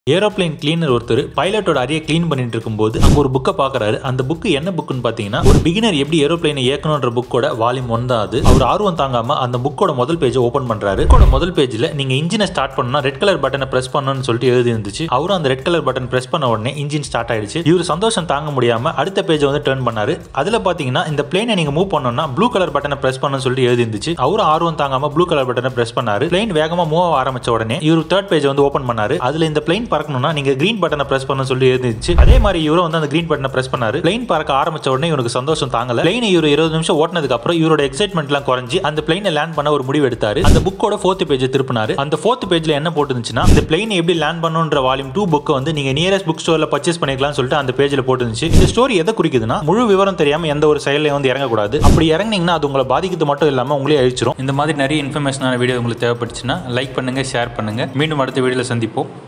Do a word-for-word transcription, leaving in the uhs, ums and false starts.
Aeroplane cleaner ஒருத்தர் பைலட்டோட அறையை clean பண்ணிட்டு இருக்கும்போது அங்க ஒரு புக்கை பாக்குறாரு. அந்த புக் என்ன புக்னு பாத்தீங்கன்னா ஒரு பிகினர் எப்படி ஏரோப்ளேனை இயக்கணும்ன்ற புக்கோட வால்யூம் ஒன் தான் அது. அவர் ஆர்வம் தாங்காம அந்த புக்கோட முதல் பேஜை ஓபன் பண்றாரு. புக்கோட முதல் பேஜ்ல நீங்க இன்ஜினை ஸ்டார்ட் பண்ணா ரெட் கலர் பட்டனை பிரஸ் பண்ணணும்னு சொல்லிட்டு எழுதி இருந்துச்சு. அவரும் அந்த ரெட் கலர் பட்டன் பிரஸ் பண்ண உடனே இன்ஜின் ஸ்டார்ட் ஆயிடுச்சு. இவர் சந்தோஷம் தாங்க முடியாம அடுத்த பேஜை வந்து டர்ன் பண்ணாரு. அதுல பாத்தீங்கன்னா இந்த பிளேனை நீங்க மூவ் பண்ணணும்னா ப்ளூ கலர் பட்டனை பிரஸ் பண்ணணும்னு சொல்லிட்டு எழுதி இருந்துச்சு. அவரும் ஆர்வம் தாங்காம ப்ளூ கலர் பட்டனை பிரஸ் பண்ணாரு. பிளேன் வேகமா மூவ் ஆக ஆரம்பிச்ச உடனே இவர் தேர்ட் பேஜ் வந்து ஓபன் பண்ணாரு. அதுல இந்த பிளேன் பறக்கணும்னா நீங்க கிரீன் பட்டனை பிரஸ் பண்ண சொல்லி இருந்துச்சு. அதே மாதிரி இவரும் வந்து அந்த கிரீன் பட்டனை பிரஸ் பண்ணாரு. பிளேன் பறக்க ஆரம்பிச்ச உடனே இவருக்கு சந்தோஷம் தாங்கல. பிளேன் இவர் இருபது நிமிஷம் ஓட்டினதுக்கு அப்புறம் இவரோட எக்ஸைட்மெண்ட் எல்லாம் குறைஞ்சி அந்த பிளேனை லேண்ட் பண்ண ஒரு முடிவு எடுத்தாரு. அந்த புக்கோட ஃபோர்த் பேஜை திருப்பினாரு. அந்த ஃபோர்த் பேஜ்ல என்ன போட்டுருந்துச்சுன்னா இந்த பிளேன் எப்படி லேண்ட் பண்ணணும்ன்ற வால்யூம் டூ புக் வந்து நீங்க நியரஸ்ட் புக் ஸ்டோர்ல பர்ச்சேஸ் பண்ணிக்கலாம்னு சொல்லிட்டு அந்த பேஜ்ல போட்டுருந்துச்சு. இந்த ஸ்டோரி எதை குறிக்குதுன்னா முழு விவரம் தெரியாம எந்த ஒரு செயலையும் வந்து இறங்கக்கூடாது. அப்படி இறங்கினீங்கன்னா அது உங்களை பாதிக்கிறது மட்டும் இல்லாம உங்களே அழிச்சிரும். இந்த மாதிரி நிறைய இன்ஃபர்மேஷனான வீடியோ உங்களுக்கு தேவைப்பட்டுச்சுன்னா லைக் பண்ணுங்க, ஷேர் பண்ணுங்க. மீண்டும் அடுத்த வீடியோல சந்திப்போம்.